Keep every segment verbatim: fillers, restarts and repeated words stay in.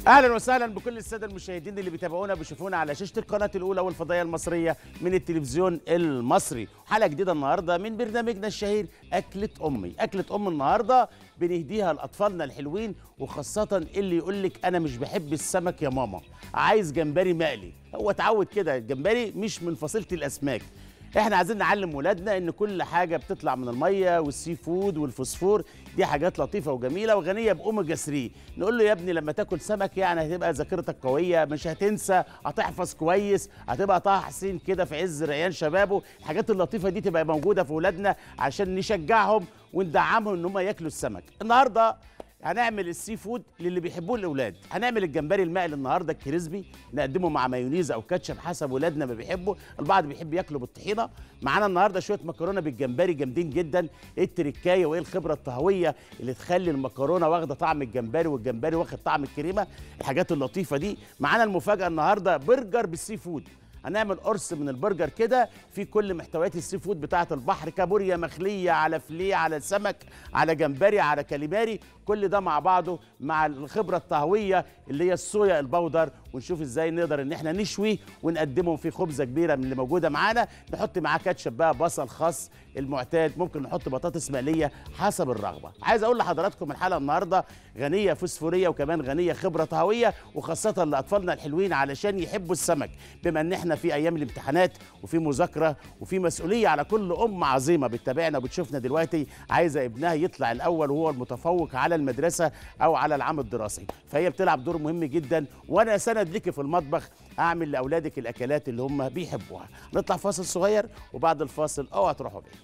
اهلا وسهلا بكل الساده المشاهدين اللي بيتابعونا بيشوفونا على شاشه القناه الاولى والفضائيه المصريه من التلفزيون المصري. حلقه جديده النهارده من برنامجنا الشهير اكله امي. اكله ام النهارده بنهديها لاطفالنا الحلوين، وخاصه اللي يقول لك انا مش بحب السمك يا ماما، عايز جمبري مقلي. هو اتعود كده، الجمبري مش من فصيله الاسماك. احنا عايزين نعلم ولادنا ان كل حاجه بتطلع من الميه والسي فود والفوسفور دي حاجات لطيفه وجميله وغنيه باوميجا ثلاثة. نقول له يا ابني لما تاكل سمك يعني هتبقى ذاكرتك قويه، مش هتنسى، هتحفظ كويس، هتبقى طه حسين كده في عز ريان شبابه. الحاجات اللطيفه دي تبقى موجوده في ولادنا عشان نشجعهم وندعمهم ان هم ياكلوا السمك. النهارده هنعمل السي فود للي بيحبوه الاولاد. هنعمل الجمبري المقلي النهارده الكريسبي، نقدمه مع مايونيز او كاتشب حسب ولادنا ما بيحبوا. البعض بيحب ياكله بالطحينه. معانا النهارده شويه مكرونه بالجمبري جامدين جدا. ايه التركايه وايه الخبره الطهويه اللي تخلي المكرونه واخده طعم الجمبري والجمبري واخد طعم الكريمه، الحاجات اللطيفه دي. معانا المفاجاه النهارده برجر بالسي فود. هنعمل قرص من البرجر كده في كل محتويات السي فود بتاعه البحر، كابوريا مخليه على فليه على سمك على جمبري على كاليماري، كل ده مع بعضه مع الخبره الطهويه اللي هي الصويا البودر. ونشوف ازاي نقدر ان احنا نشوي ونقدمهم في خبزه كبيره من اللي موجوده معانا. نحط معاه كاتشب بقى، بصل خاص المعتاد، ممكن نحط بطاطس مقليه حسب الرغبه. عايز اقول لحضراتكم الحلقه النهارده غنيه فوسفوريه وكمان غنيه خبره طهويه، وخاصه لاطفالنا الحلوين علشان يحبوا السمك. بما ان احنا في ايام الامتحانات وفي مذاكره وفي مسؤوليه على كل ام عظيمه بتتابعنا وبتشوفنا دلوقتي، عايزه ابنها يطلع الاول وهو المتفوق على المدرسه او على العام الدراسي، فهي بتلعب دور مهم جدا. وانا سند لك في المطبخ اعمل لاولادك الاكلات اللي هم بيحبوها. نطلع فاصل صغير وبعد الفاصل اوعى تروحوا بعيد.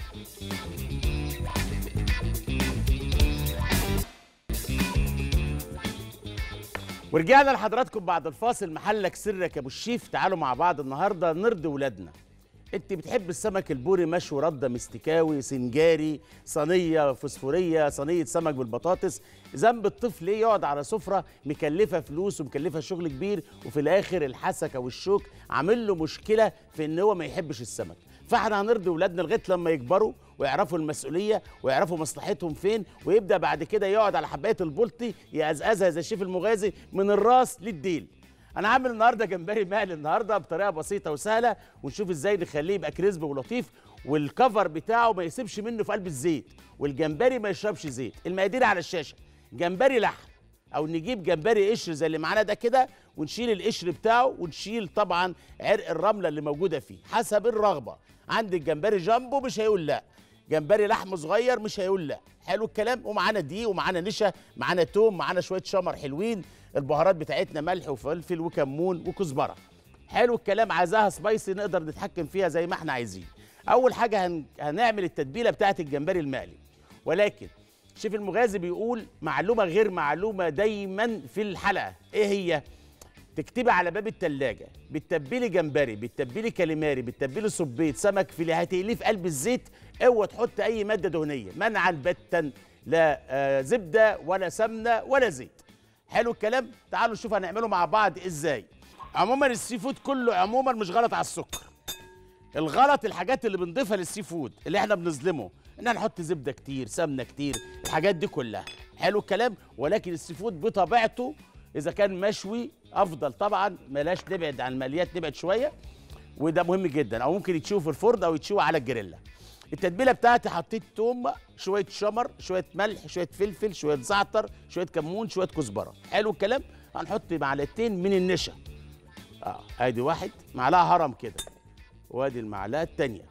ورجعنا لحضراتكم بعد الفاصل. محلك سرك يا ابو الشيف. تعالوا مع بعض النهارده نرضي ولادنا. انت بتحب السمك البوري مشوي، رده، مستكاوي، سنجاري، صينيه فوسفوريه، صينيه سمك بالبطاطس. ذنب الطفل ايه يقعد على سفره مكلفه فلوس ومكلفه شغل كبير، وفي الاخر الحسكه والشوك عامل له مشكله في ان هو ما يحبش السمك. فاحنا هنرضي ولادنا لغايه لما يكبروا ويعرفوا المسؤوليه ويعرفوا مصلحتهم فين، ويبدا بعد كده يقعد على حبايه البلطي يقزقزها زي الشيف المغازي من الراس للديل. انا عامل النهارده جمبري مقلي النهارده بطريقه بسيطه وسهله، ونشوف ازاي نخليه يبقى كريسبي ولطيف، والكفر بتاعه ما يسيبش منه في قلب الزيت، والجمبري ما يشربش زيت. المقادير على الشاشه. جمبري لحم، او نجيب جمبري قشر زي اللي معانا ده كده، ونشيل القشر بتاعه ونشيل طبعا عرق الرمله اللي موجوده فيه حسب الرغبه. عندك جمبري جامبو مش هيقول لا، جمبري لحم صغير مش هيقول لا. حلو الكلام. ومعانا دقيق ومعانا نشا، معانا توم، معانا شويه شمر حلوين، البهارات بتاعتنا ملح وفلفل وكمون وكزبره. حلو الكلام. عايزاها سبايسي نقدر نتحكم فيها زي ما احنا عايزين. اول حاجه هن... هنعمل التتبيله بتاعت الجمبري المقلي، ولكن شيف المغازي بيقول معلومه غير معلومه دايما في الحلقه. ايه هي؟ تكتبي على باب التلاجة بتتبلي جمبري، بتتبلي كاليماري، بتتبلي صبيط، سمك فيليه، هتقليه في قلب الزيت. اوعى تحط اي ماده دهنيه منعا باتا، لا آه زبده ولا سمنه ولا زيت. حلو الكلام. تعالوا نشوف هنعمله مع بعض ازاي. عموما السي فود كله عموما مش غلط على السكر. الغلط الحاجات اللي بنضيفها للسي فود اللي احنا بنظلمه، ان احنا نحط زبده كتير، سمنه كتير، الحاجات دي كلها. حلو الكلام. ولكن السي فود بطبيعته اذا كان مشوي افضل طبعا، بلاش نبعد عن المقليات، نبعد شويه، وده مهم جدا. او ممكن يتشوي في الفرن او يتشوي على الجريلا. التتبيله بتاعتي حطيت توم، شويه شمر، شويه ملح، شويه فلفل، شويه زعتر، شويه كمون، شويه كزبره. حلو الكلام. هنحط معلقتين من النشا. اه ادي واحد معلقه هرم كده، وادي المعلقه الثانيه.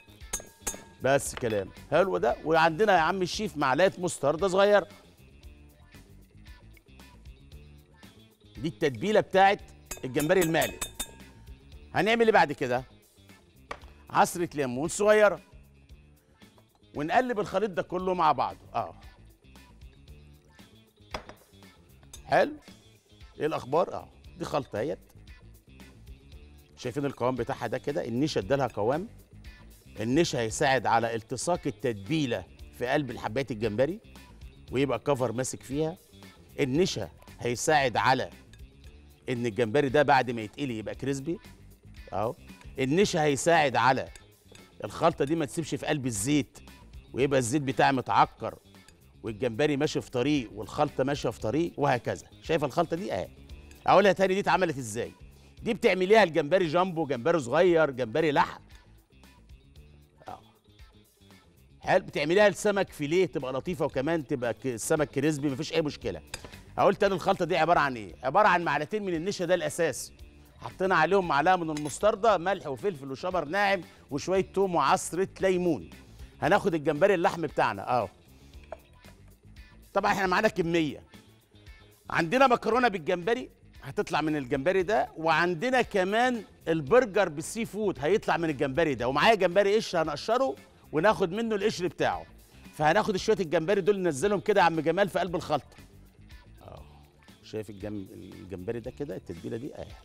بس كلام حلو ده. وعندنا يا عم الشيف معلقه مستردة صغيره. دي التتبيله بتاعت الجمبري المقلي. هنعمل ايه بعد كده؟ عصره ليمون صغيره، ونقلب الخليط ده كله مع بعضه. اه حلو. ايه الاخبار؟ اه دي خلطه اهيت. شايفين القوام بتاعها ده كده؟ النشا ادالها قوام. النشا هيساعد على التصاق التتبيله في قلب الحبايات الجمبري ويبقى الكفر ماسك فيها. النشا هيساعد على ان الجمبري ده بعد ما يتقلي يبقى كريسبي اهو. النشا هيساعد على الخلطه دي ما تسيبش في قلب الزيت ويبقى الزيت بتاعي متعكر والجمبري ماشي في طريق والخلطه ماشيه في طريق وهكذا. شايف الخلطه دي اهي. اقولها تاني، دي اتعملت ازاي؟ دي بتعمليها الجمبري جامبو، جمبري صغير، جمبري لحم. اه حلو. بتعمليها السمك فيليه تبقى لطيفه، وكمان تبقى ك- السمك كريسبي، مفيش اي مشكله. اقول تاني، الخلطه دي عباره عن ايه؟ عباره عن معلقتين من النشا، ده الاساس. حطينا عليهم معلقه من المستردة، ملح وفلفل وشبر ناعم وشويه توم وعصره ليمون. هناخد الجمبري اللحم بتاعنا اهو. طبعا احنا معانا كميه. عندنا مكرونه بالجمبري هتطلع من الجمبري ده، وعندنا كمان البرجر بالسي فود هيطلع من الجمبري ده، ومعايا جمبري قشر هنقشره وناخد منه القشر بتاعه. فهناخد شويه الجمبري دول ننزلهم كده يا عم جمال في قلب الخلطه. اه شايف الجم... الجمبري ده كده، التتبيله دي اهي.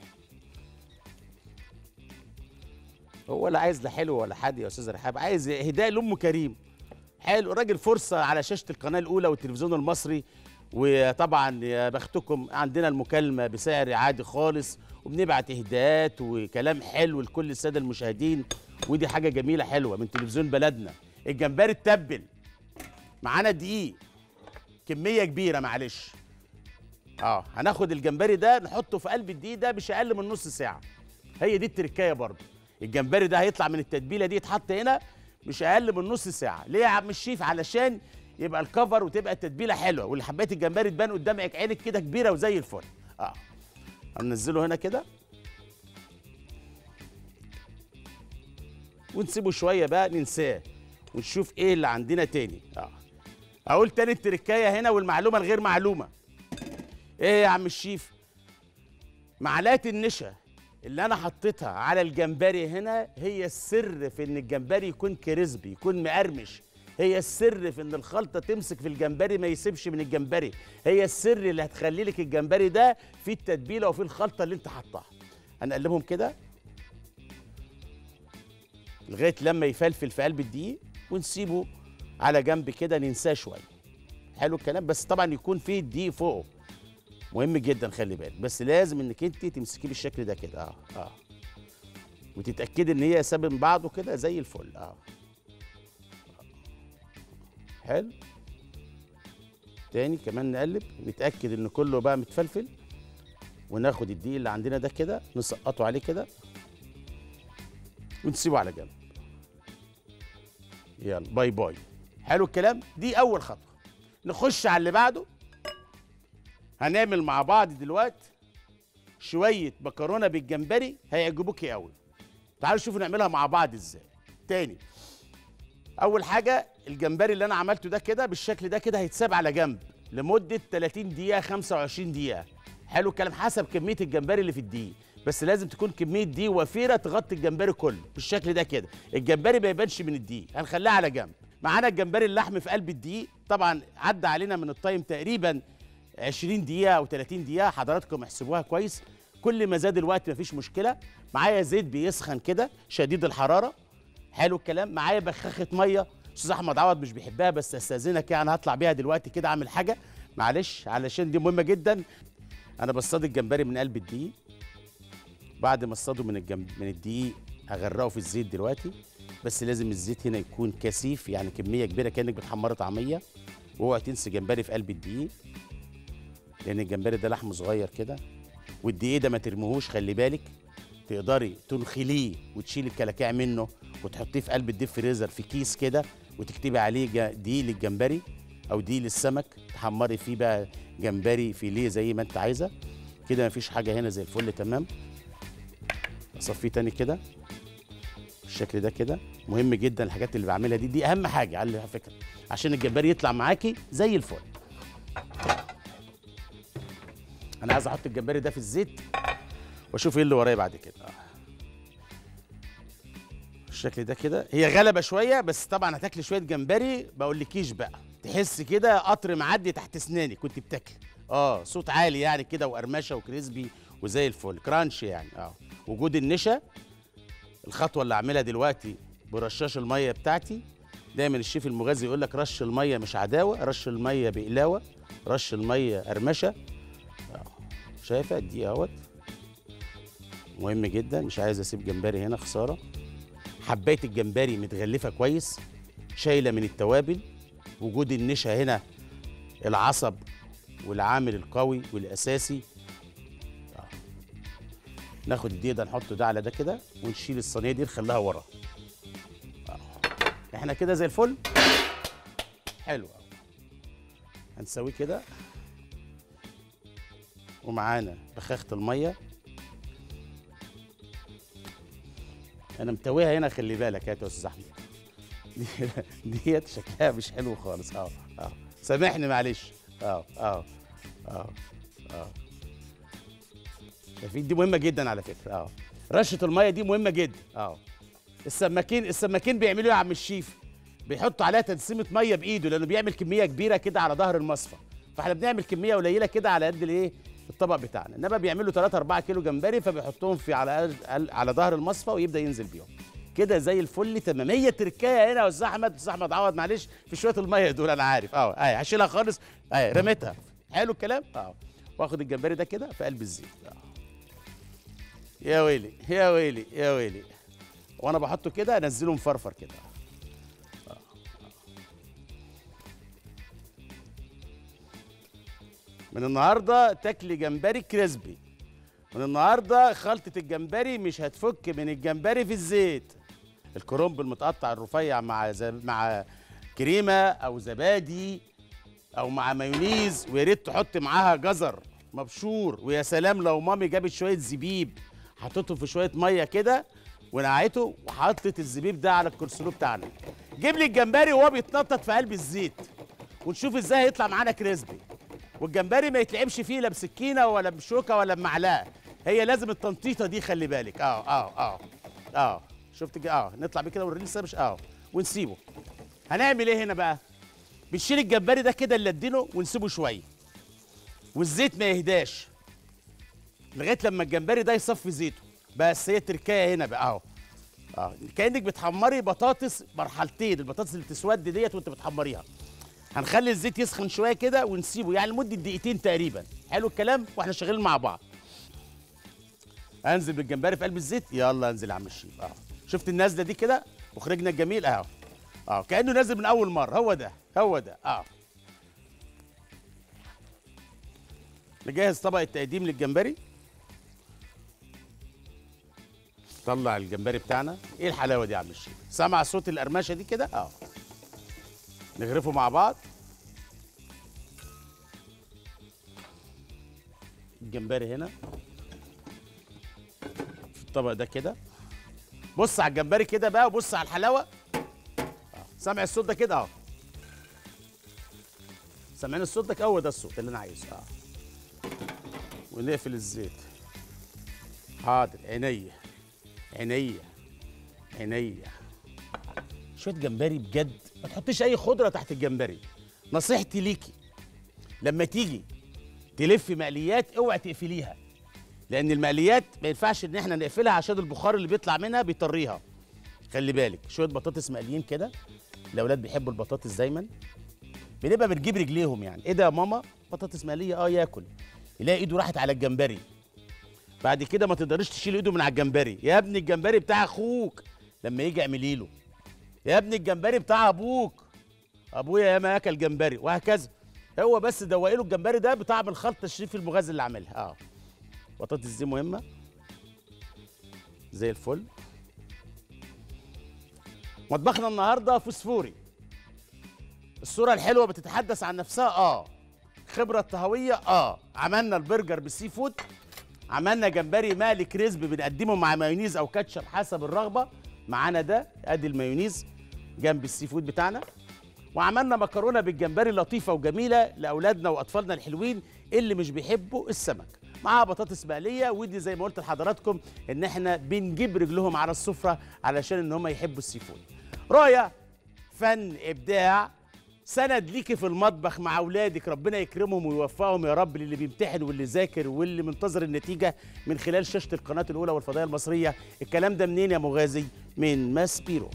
هو لا عايز لا حلو ولا حادق يا استاذ رحاب، عايز هداء لام كريم. حلو الراجل، فرصه على شاشه القناه الاولى والتلفزيون المصري. وطبعا يا بختكم، عندنا المكالمه بسعر عادي خالص، وبنبعت اهداءات وكلام حلو لكل الساده المشاهدين، ودي حاجه جميله حلوه من تلفزيون بلدنا. الجمبري اتبل معانا دقيق كميه كبيره، معلش. اه هناخد الجمبري ده نحطه في قلب الدقيق ده مش اقل من نص ساعه. هي دي التركايه برضه. الجمبري ده هيطلع من التتبيله دي يتحط هنا مش اقل من نص ساعه. ليه يا عم الشيف؟ علشان يبقى الكفر وتبقى التتبيله حلوه، والحبات الجمبري تبان قدام عينك كده كبيره وزي الفل. اه هننزله هنا كده ونسيبه شويه بقى ننساه، ونشوف ايه اللي عندنا تاني. اه اقول تاني التركايه هنا والمعلومه الغير معلومه. ايه يا عم الشيف؟ معلقه النشا اللي انا حطيتها على الجمبري هنا هي السر في ان الجمبري يكون كريسبي، يكون مقرمش. هي السر في ان الخلطه تمسك في الجمبري ما يسيبش من الجمبري. هي السر اللي هتخلي لك الجمبري ده في التتبيله وفي الخلطه اللي انت حطاها. هنقلبهم كده لغايه لما يفلفل في قلب الدقيق، ونسيبه على جنب كده ننساه شويه. حلو الكلام. بس طبعا يكون فيه الدقيق فوقه، مهم جدا، خلي بالك. بس لازم انك انت تمسكيه بالشكل ده كده اه اه وتتاكدي ان هي ساب من بعضه كده زي الفل. اه حلو. تاني كمان نقلب نتاكد ان كله بقى متفلفل، وناخد الدقيق اللي عندنا ده كده نسقطه عليه كده ونسيبه على جنب. يلا باي باي. حلو الكلام. دي اول خطوه. نخش على اللي بعده. هنعمل مع بعض دلوقتي شويه مكرونه بالجمبري هيعجبوكي قوي. تعالوا شوفوا نعملها مع بعض ازاي. تاني، اول حاجه الجمبري اللي انا عملته ده كده بالشكل ده كده هيتساب على جنب لمده تلاتين دقيقه خمسة وعشرين دقيقه. حلو الكلام. حسب كميه الجمبري اللي في الدقيق، بس لازم تكون كميه دقيق وفيره تغطي الجمبري كله بالشكل ده كده. الجمبري ما يبانش من الدقيق. هنخليها على جنب. معانا الجمبري اللحم في قلب الدقيق. طبعا عدى علينا من التايم تقريبا عشرين دقيقه او تلاتين دقيقه، حضراتكم احسبوها كويس. كل ما زاد الوقت مفيش مشكله. معايا زيت بيسخن كده شديد الحراره. حلو الكلام. معايا بخاخه ميه استاذ احمد عوض مش بيحبها، بس استاذنك يعني هطلع بيها دلوقتي كده اعمل حاجه، معلش، علشان دي مهمه جدا. انا بصطاد الجمبري من قلب الدقيق. بعد ما اصطاده من الجنب من الدقيق اغرقه في الزيت دلوقتي، بس لازم الزيت هنا يكون كثيف، يعني كميه كبيره كانك بتحمري طعميه. واوعي تنسي جمبري في قلب الدقيق، لان الجمبري ده لحم صغير كده. والدقيق ده ما ترميهوش، خلي بالك. تقدري تنخليه وتشيلي الكلاكيع منه وتحطيه في قلب الديب فريزر في كيس كده، وتكتبي عليه جا- دقيق للجمبري او دقيق للسمك، تحمري فيه بقى جمبري فيليه زي ما انت عايزه كده. مفيش حاجه هنا، زي الفل تمام. اصفيه تاني كده بالشكل ده كده. مهم جدا الحاجات اللي بعملها دي، دي اهم حاجه على فكره، عشان الجمبري يطلع معاكي زي الفل. انا عايز احط الجمبري ده في الزيت واشوف ايه اللي ورايا بعد كده. آه. الشكل ده كده. هي غلبه شويه، بس طبعا هتاكلي شويه جمبري ما اقولكيش بقى، تحس كده قطر معدي تحت اسنانك كنت بتاكلي. اه صوت عالي يعني كده، وقرمشه وكريسبي وزي الفل، كرانش يعني. اه وجود النشا. الخطوه اللي اعملها دلوقتي برشاش الميه بتاعتي. دايما الشيف المغذي يقول لك رش الميه مش عداوه، رش الميه بقلاوه، رش الميه قرمشه. آه. شايفه دي اهوت. مهم جدا، مش عايز اسيب جمبري هنا خساره. حبايه الجمبري متغلفه كويس، شايله من التوابل، وجود النشا هنا العصب والعامل القوي والاساسي. آه. ناخد الدقيق ده نحطه ده على ده كده ونشيل الصينيه دي نخليها ورا. آه. احنا كده زي الفل. حلو قوي. هنسويه كده ومعانا بخاخه الميه. انا متويها هنا، خلي بالك يا استاذ احمد. ديت شكلها مش حلو خالص. اه اه سامحني معلش. اه اه اه اه شايفين دي مهمه جدا على فكره. اه رشه الميه دي مهمه جدا. اه السماكين السماكين بيعملوا ايه يا عم الشيف؟ بيحطوا عليها تنسيمه ميه بايده، لانه بيعمل كميه كبيره كده على ظهر المصفى، فاحنا بنعمل كميه قليله كده على قد الايه الطبق بتاعنا. انما بيعملوا ثلاثة أربعة كيلو جمبري فبيحطهم في على على ظهر المصفى ويبدا ينزل بيهم كده زي الفل. تمام. هي تركايه هنا يا استاذ احمد. استاذ احمد عوض معلش في شويه الميه دول انا عارف. اه اهي هشيلها خالص. اهي رميتها. حلو الكلام. اه واخد الجمبري ده كده في قلب الزيت. اه يا ويلي يا ويلي يا ويلي. وانا بحطه كده انزله مفرفر كده. آه. من النهارده تاكلي جمبري كريسبي. من النهارده خلطه الجمبري مش هتفك من الجمبري في الزيت. الكرنب المتقطع الرفيع مع زب... مع كريمه او زبادي او مع مايونيز، ويا ريت تحط معاها جزر مبشور، ويا سلام لو مامي جابت شويه زبيب حطيته في شويه ميه كده ونقعته وحطت الزبيب ده على الكولسلو بتاعنا. جيب لي الجمبري وهو بيتنطط في قلب الزيت ونشوف ازاي هيطلع معانا كريسبي. والجمبري ما يتلعبش فيه لا بسكينه ولا بشوكه ولا بمعلقه، هي لازم التنطيطه دي خلي بالك. اه اه اه اه شفت كده. اه نطلع بيه كده ونريل مش اه ونسيبه. هنعمل ايه هنا بقى؟ بنشيل الجمبري ده كده نلدنه ونسيبه شويه والزيت ما يهداش لغايه لما الجمبري ده يصفي زيته. بس هي التركايه هنا بقى اهو. اه كانك بتحمري بطاطس مرحلتين، البطاطس اللي بتسود ديت وانت بتحمريها. هنخلي الزيت يسخن شويه كده ونسيبه يعني لمده دقيقتين تقريبا. حلو الكلام. واحنا شغالين مع بعض انزل بالجمبري في قلب الزيت. يلا انزل يا عم الشيف. اه شفت النازله دي كده مخرجنا الجميل اهو. اه كانه نازل من اول مره. هو ده هو ده. اه نجهز طبق التقديم للجمبري. طلع الجمبري بتاعنا. ايه الحلاوه دي يا عم الشيف؟ سمع صوت القرمشه دي كده. اه نغرفه مع بعض. الجمبري هنا في الطبق ده كده. بص على الجمبري كده بقى وبص على الحلاوه. آه. سامع الصوت ده كده اهو. سامعين الصوت ده؟ هو ده الصوت اللي انا عايزه. اه ونقفل الزيت. حاضر. عينيا عينيا عينيا. شويه جمبري بجد. ما تحطيش اي خضره تحت الجمبري. نصيحتي ليكي لما تيجي تلفي مقليات اوعي تقفليها، لان المقليات ما ينفعش ان احنا نقفلها عشان البخار اللي بيطلع منها بيطريها. خلي بالك. شويه بطاطس مقليين كده. الاولاد بيحبوا البطاطس دايما. بنبقى بنجيب رجليهم يعني. ايه ده يا ماما؟ بطاطس مقليه. اه ياكل يلاقي ايده راحت على الجمبري. بعد كده ما تقدريش تشيل ايده من على الجمبري. يا ابني الجمبري بتاع اخوك لما يجي اعملي له. يا ابني الجمبري بتاع ابوك. ابويا ياما اكل جمبري وهكذا. هو بس دوقي له الجمبري ده بطعم الخلطه الشريف المغازي اللي عاملها. اه بطاطس دي مهمه زي الفل. مطبخنا النهارده فوسفوري. الصوره الحلوه بتتحدث عن نفسها. اه خبره طهويه. اه عملنا البرجر بالسي فود. عملنا جمبري مقلي كريسبي بنقدمه مع مايونيز او كاتشب حسب الرغبه. معانا ده ادي المايونيز جنب السي فود بتاعنا. وعملنا مكرونه بالجمبري لطيفه وجميله لاولادنا واطفالنا الحلوين اللي مش بيحبوا السمك، معاها بطاطس مقليه. ودي زي ما قلت لحضراتكم ان احنا بنجيب رجلهم على السفره علشان ان هم يحبوا السي فود. رؤيه، فن، ابداع، سند ليكي في المطبخ مع اولادك. ربنا يكرمهم ويوفقهم يا رب للي بيمتحن واللي ذاكر واللي منتظر النتيجه من خلال شاشه القناه الاولى والفضائيه المصريه. الكلام ده منين يا مغازي؟ من ماسبيرو.